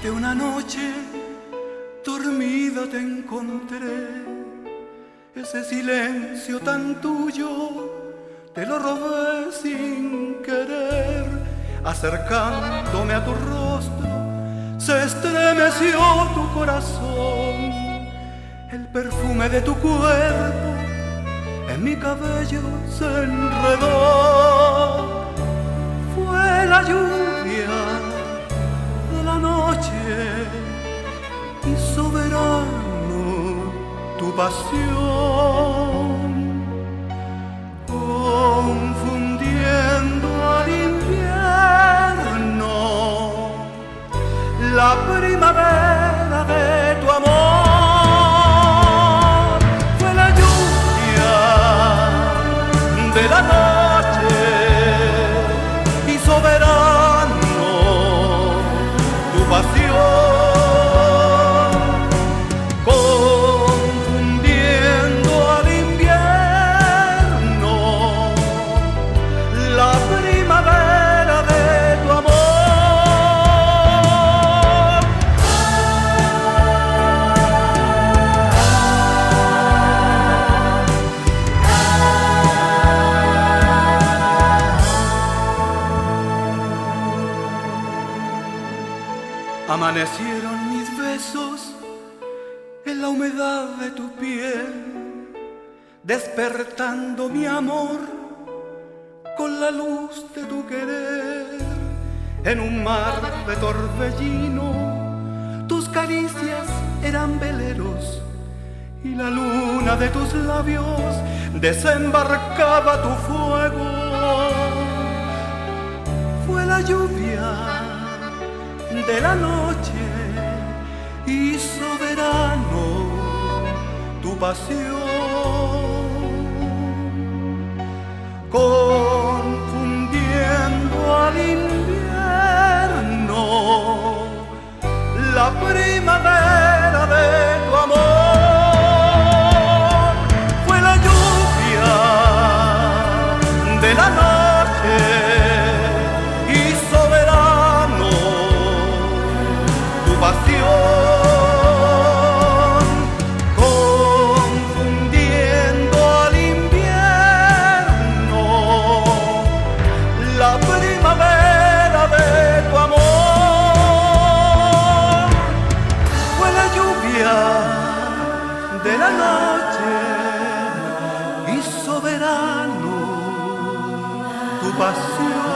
de una noche dormida te encontré. Ese silencio tan tuyo te lo robé sin querer. Acercándome a tu rostro se estremeció tu corazón. El perfume de tu cuerpo en mi cabello se enredó. Fue la lluvia de la noche y soberano tu pasión, confundiendo al invierno la primavera de tu amor. Fue la lluvia de la noche y soberano tu pasión. Amanecieron mis besos en la humedad de tu piel, despertando mi amor con la luz de tu querer. En un mar de torbellino tus caricias eran veleros y la luna de tus labios desembarcaba tu fuego. Fue la lluvia de la noche y soberano tu pasión, confundiendo al invierno la primavera de tu amor. Fue la lluvia de la noche y soberano tu pasión, confundiendo al invierno la primavera de tu amor. Fue la lluvia de la noche y soberano tu pasión.